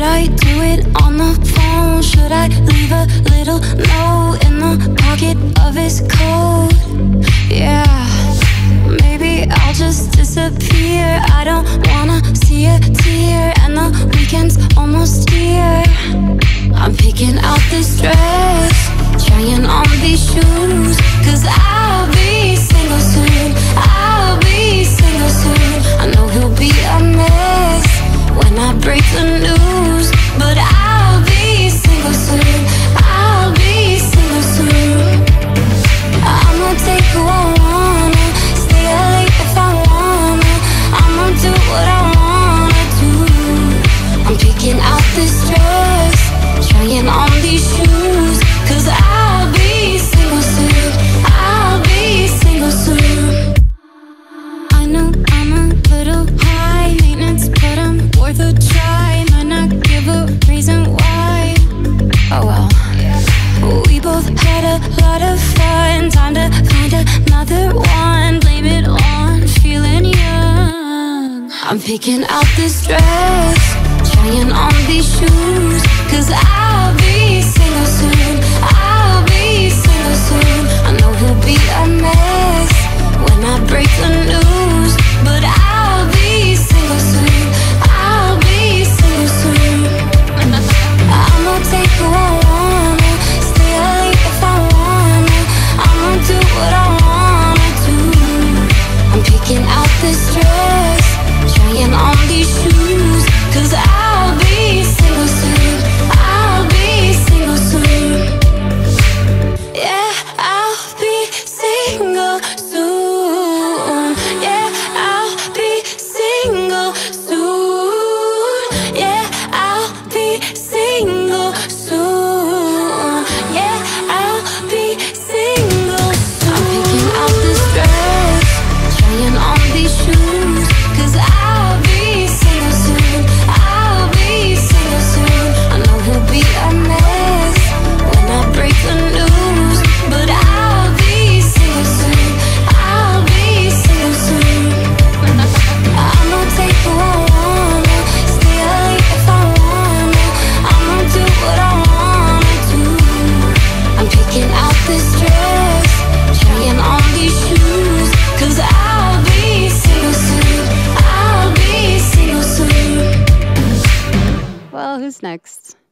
I do it on the phone? Should I leave a little note in the pocket of his coat? Yeah, maybe I'll just disappear. I don't wanna see a tear, and the weekend's almost here. I'm picking out this dress, trying on these shoes, 'cause I'll be single soon. I'll be single soon. I know he'll be a mess when I break the news, but I'll be single soon. I'll be single soon. I'ma take who I wanna, stay up late if I wanna. I'ma do what I wanna do. I'm picking out this dress, trying on these shoes, 'cause I'll be single soon. I'll be single soon. I know I'm a little high maintenance, but I'm worth a try. Might not give a reason why. Oh well. We both had a lot of fun. Time to find another one. Blame it on feeling young. I'm picking out this dress, trying on these shoes, 'cause I'll be single soon. I'll be single soon. I know he'll be a mess when I break the news, but I'll be single soon. I'll be single soon. I'ma take who I wanna, stay up late if I wanna. I'ma do what I wanna do. I'm picking out this dress, trying on these shoes, 'cause I'll be single soon. I'll be single soon. Yeah, I'll be single soon. Yeah, I'll be single soon. Yeah, I'll be single soon. Yeah, I'll be single soon. I'm picking out this dress, trying on these shoes, 'cause I'll be single soon. I'll be single soon. I know he'll be a mess when I break the news, but I'll be single soon. I'll be single soon. I'ma take who I wanna, stay up late if I wanna. I'ma do what I wanna do. I'm picking out this dress, trying on these shoes, 'cause I'll be single soon. I'll be single soon. Well, who's next?